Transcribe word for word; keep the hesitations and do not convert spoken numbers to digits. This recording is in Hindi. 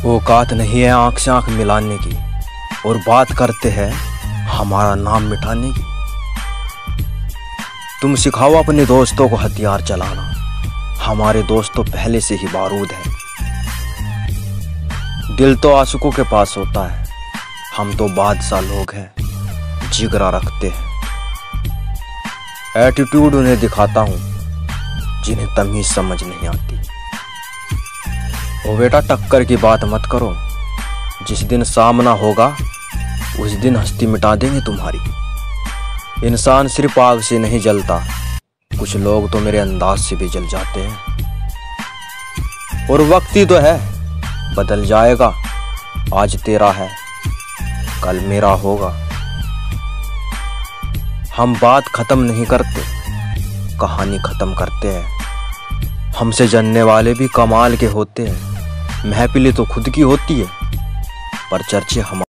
औकात नहीं है आंख से आंख मिलाने की, और बात करते हैं हमारा नाम मिटाने की। तुम सिखाओ अपने दोस्तों को हथियार चलाना, हमारे दोस्त तो पहले से ही बारूद है। दिल तो आशिकों के पास होता है, हम तो बादशाह लोग हैं, जिगरा रखते हैं। एटीट्यूड उन्हें दिखाता हूँ जिन्हें तमीज समझ नहीं आती। ओ बेटा, टक्कर की बात मत करो, जिस दिन सामना होगा उस दिन हस्ती मिटा देंगे तुम्हारी। इंसान सिर्फ आग से नहीं जलता, कुछ लोग तो मेरे अंदाज से भी जल जाते हैं। और वक्त ही तो है, बदल जाएगा। आज तेरा है, कल मेरा होगा। हम बात खत्म नहीं करते, कहानी खत्म करते हैं। हमसे जानने वाले भी कमाल के होते हैं। महफिलें तो खुद की होती है, पर चर्चे हम